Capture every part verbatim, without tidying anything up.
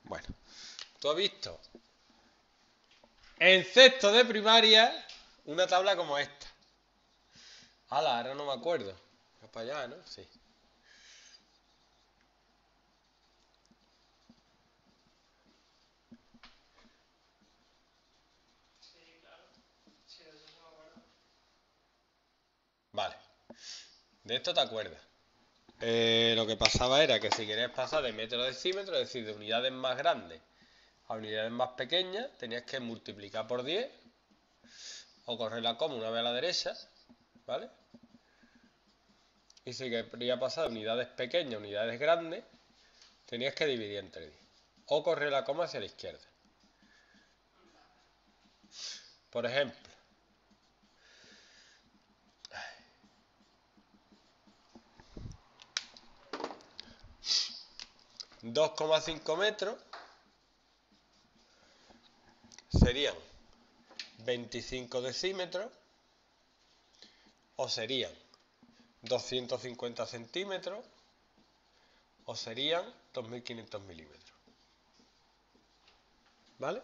Bueno, tú has visto en sexto de primaria una tabla como esta. Ala, ahora no me acuerdo. Va para allá, ¿no? Sí. Vale. De esto te acuerdas. Eh, lo que pasaba era que si querías pasar de metro a decímetro, es decir, de unidades más grandes a unidades más pequeñas, tenías que multiplicar por diez o correr la coma una vez a la derecha, ¿vale? Y si querías pasar de unidades pequeñas a unidades grandes, tenías que dividir entre diez o correr la coma hacia la izquierda. Por ejemplo, dos coma cinco metros serían veinticinco decímetros o serían doscientos cincuenta centímetros o serían dos mil quinientos milímetros. ¿Vale?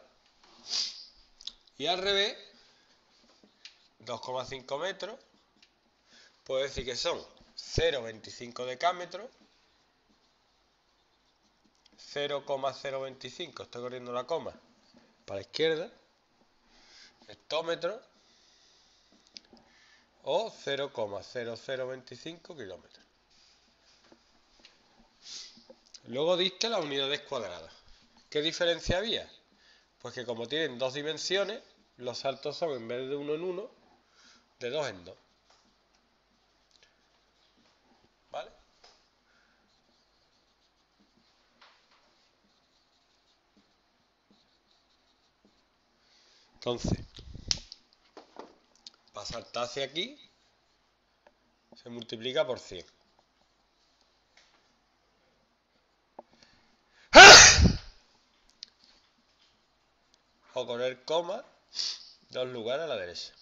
Y al revés, dos coma cinco metros, puedo decir que son cero coma veinticinco decámetros, cero coma cero veinticinco, estoy corriendo la coma para la izquierda, hectómetros, o cero coma cero cero veinticinco kilómetros. Luego diste las unidades cuadradas. ¿Qué diferencia había? Pues que como tienen dos dimensiones, los saltos son, en vez de uno en uno, de dos en dos. ¿Vale? Entonces, para saltar hacia aquí, se multiplica por cien. O poner coma, dos lugares a la derecha.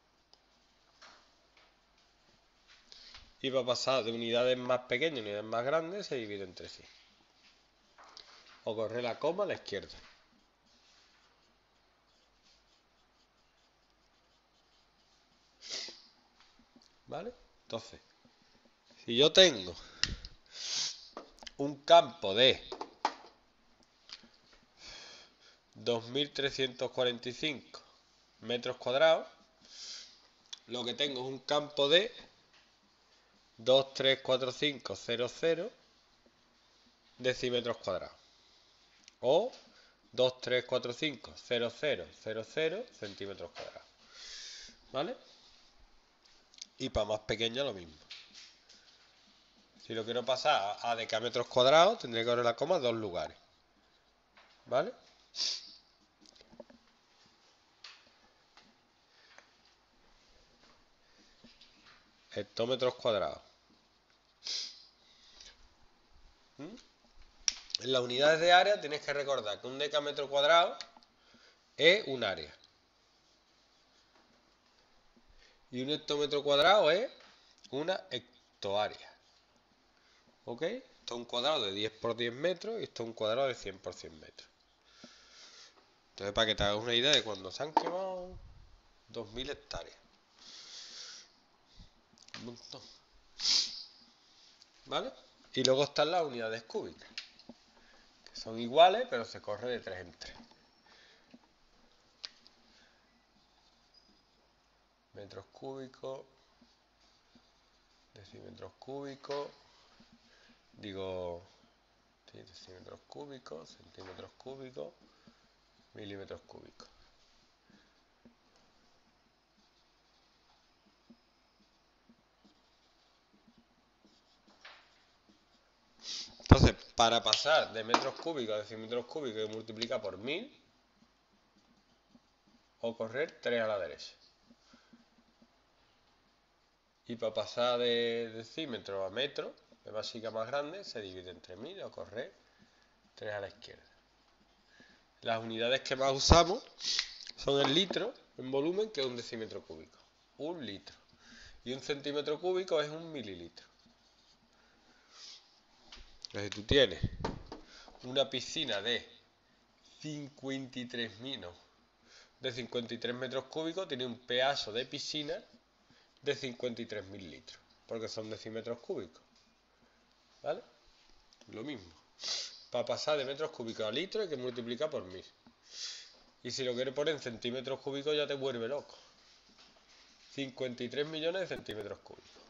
Y para pasar de unidades más pequeñas a unidades más grandes, se divide entre sí. O correr la coma a la izquierda. ¿Vale? Entonces, si yo tengo un campo de dos mil trescientos cuarenta y cinco metros cuadrados, lo que tengo es un campo de dos tres cuatro cinco cero cero decímetros cuadrados o dos tres cuatro cinco cero cero cero cero centímetros cuadrados. ¿Vale? Y para más pequeña lo mismo. Si lo quiero pasar a decámetros cuadrados, tendré que poner la coma en dos lugares. ¿Vale? Hectómetros cuadrados. ¿Mm? En las unidades de área tenéis que recordar que un decámetro cuadrado es un área. Y un hectómetro cuadrado es una hectoárea. ¿Ok? Esto es un cuadrado de diez por diez metros y esto es un cuadrado de cien por cien metros. Entonces, para que te hagas una idea de cuando se han quemado dos mil hectáreas. Un montón. ¿Vale? Y luego están las unidades cúbicas, que son iguales, pero se corre de tres en tres. Metros cúbicos, decímetros cúbicos, digo, sí, decímetros cúbicos, centímetros cúbicos, milímetros cúbicos. Entonces, para pasar de metros cúbicos a decímetros cúbicos, hay que multiplicar por mil o correr tres a la derecha. Y para pasar de decímetro a metro, de básica más grande, se divide entre mil o correr tres a la izquierda. Las unidades que más usamos son el litro en volumen, que es un decímetro cúbico. Un litro. Y un centímetro cúbico es un mililitro. Entonces, si tú tienes una piscina de cincuenta y tres mil, no, de cincuenta y tres metros cúbicos, tiene un pedazo de piscina de cincuenta y tres mil litros, porque son decímetros cúbicos, ¿vale? Lo mismo. Para pasar de metros cúbicos a litros hay que multiplicar por mil. Y si lo quieres poner en centímetros cúbicos ya te vuelve loco. cincuenta y tres millones de centímetros cúbicos.